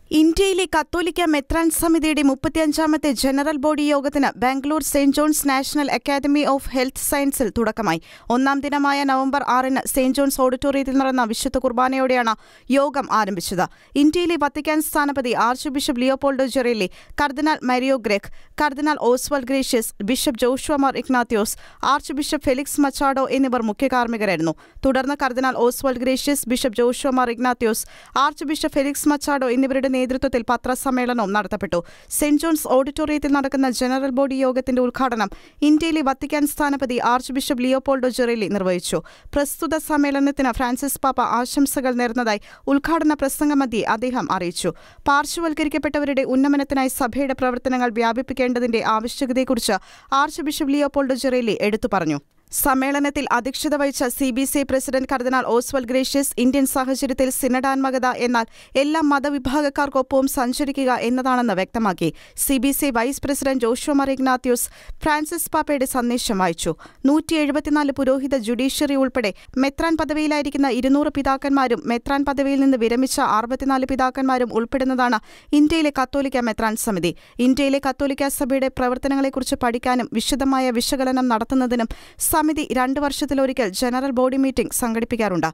ഇന്ത്യയിലെ കത്തോലിക്ക മെത്രാൻ സമിതിയുടെ 35ാമത്തെ ജനറൽ ബോഡി യോഗത്തിന് Bangalore Saint John's National Academy of Health സയൻസിൽ തുടക്കമായി. ഒന്നാം ദിനമായ നവംബർ 6-ന് സെന്റ് ജോൺസ് ഓഡിറ്റോറിയത്തിൽ നടന്ന വിശുദ്ധ കുർബാനയോടെയാണ് യോഗം ആരംഭിച്ചത്. ഇന്ത്യയിലെ വത്തിക്കാൻ സ്ഥാനപതി ആർച്ച് ബിഷപ്പ് ലിയോപോൾഡോ ജെറേലി, കർദിനാൾ മരിയോ ഗ്രെഗ്, കർദിനാൾ Oswald Gracias, bishop Joshua Mar Ignathios, archbishop Felix Machado എന്നിവർ മുഖ്യ കാർമ്മികരായിരുന്നു. തുടർന്ന് കർദിനാൾ Oswald Gracias, bishop Joshua Mar Ignathios, archbishop Felix Machado എന്നിവരുടെ നേതൃത്വത്തിൽ പത്രസമ്മേളനവും നടത്തപ്പെട്ടു. സെന്റ് ജോൺസ് ഓഡിറ്റോറിയത്തിൽ നടക്കുന്ന ജനറൽ ബോഡി യോഗത്തിന്റെ ഉദ്ഘാടനം ഇന്ത്യയിലെ വത്തിക്കാൻ സ്ഥാനപതി ആർച്ച് ബിഷപ്പ് ലിയോപോൾഡോ ജെറേലി നിർവഹിച്ചു. പ്രസ്തുത സമ്മേളനത്തിന് ഫ്രാൻസിസ് പാപ്പ ആശംസകൾ നേർന്നതായി ഉദ്ഘാടന പ്രസംഗമധ്യേ അദ്ദേഹം അറിയിച്ചു. പാർശ്വവൽക്കരിക്കപ്പെട്ടവരുടെ ഉന്നമനത്തിനായി സഭയുടെ പ്രവർത്തനങ്ങൾ വ്യാപിപ്പിക്കേണ്ടതിന്റെ ആവശ്യകതയെക്കുറിച്ച് ആർച്ച് ബിഷപ്പ് ലിയോപോൾഡോ ജെറേലി എടുത്തു പറഞ്ഞു. സമ്മേളനത്തിൽ അധ്യക്ഷത വഹിച്ച CBCI പ്രസിഡന്റ് കർദിനാൾ ഓസ്വാൾഡ് ഗ്രേഷ്യസ്, ഇന്ത്യൻ സാഹചര്യത്തിൽ സിനഡാത്മകത എന്നാൽ എല്ലാ മതവിഭാഗക്കാർക്കൊപ്പവും സഞ്ചരിക്കുക എന്നതാണെന്ന് വ്യക്തമാക്കി. CBCI vice president Joshua Mar Ignathios Francis പാപ്പയുടെ സന്ദേശം വായിച്ചു. 174 പുരോഹിത ജുഡീഷ്യറി ഉൾപ്പെടെ മെത്രാൻ പദവിയിലായിരിക്കുന്ന 200 പിതാക്കന്മാരും മെത്രാൻ പദവിയിൽ നിന്ന് വിരമിച്ച 64 പിതാക്കന്മാരും ഉൾപ്പെടുന്നതാണ് ഇന്ത്യയിലെ കത്തോലിക്ക മെത്രാൻ സമിതി. ഇന്ത്യയിലെ കത്തോലിക്ക സഭയുടെ പ്രവർത്തനങ്ങളെക്കുറിച്ച് പഠിക്കാനും വിശദമായ വിശകലനം നടത്തുന്നതിനും സമിതി 2 വർഷത്തിലൊരിക്കൽ ജനറൽ ബോഡി മീറ്റിംഗ് സംഘടിപ്പിക്കാറുണ്ട്.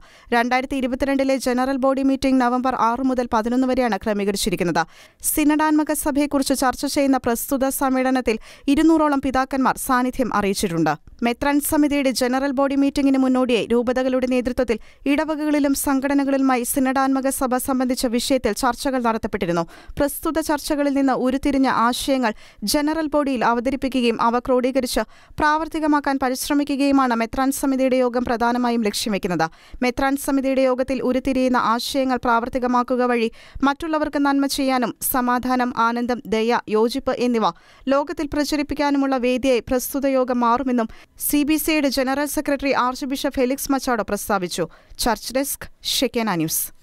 2022 ജനറൽ ബോഡി മീറ്റിംഗ് നവംബർ 6 മുതൽ 11 വരെയാണ് ക്രമീകരിച്ചിരിക്കുന്നത്. സിനഡാത്മക സഭയെക്കുറിച്ച് ചർച്ച ചെയ്യുന്ന പ്രസ്തുത സമ്മേളനത്തിൽ 200ഓളം പിതാക്കന്മാർ സാന്നിധ്യം അറിയിച്ചിട്ടുണ്ട്. മെത്രാൻ സമിതിയുടെ ജനറൽ ബോഡി മീറ്റിംഗിന് മുന്നോടിയായി രൂപതകളുടെ നേതൃത്വത്തിൽ ഇടവകകളിലും സംഘടനകളിലുമായി സിനഡാത്മക സഭ സംബന്ധിച്ച വിഷയത്തിൽ ചർച്ചകൾ നടത്തപ്പെട്ടിരുന്നു. പ്രസ്തുത ചർച്ചകളിൽ നിന്ന് ഉരുത്തിരിഞ്ഞ ആശയങ്ങൾ ജനറൽ ബോഡിയിൽ അവതരിപ്പിക്കുകയും അവ ക്രോഡീകരിച്ച് പ്രാവർത്തികമാക്കാൻ പരിശ്രമിക്കുകയുമാണ് മെത്രാൻ സമിതിയുടെ യോഗം പ്രധാനമായും ലക്ഷ്യംവെക്കുന്നത്. മെത്രാൻ സമിതിയുടെ യോഗത്തിൽ ഉരുത്തിരിയുന്ന ആശയങ്ങൾ പ്രാവർത്തികമാക്കുക വഴി മറ്റുള്ളവർക്ക് നന്മ ചെയ്യാനും സമാധാനം, ആനന്ദം, ദയ, യോജിപ്പ് എന്നിവ ലോകത്തിൽ പ്രചരിപ്പിക്കാനുമുള്ള വേദിയായി പ്രസ്തുത യോഗം മാറുമെന്നും CBCIയുടെ general secretary archbishop Felix Machado പ്രസ്താവിച്ചു. Church desk, Shekinah news.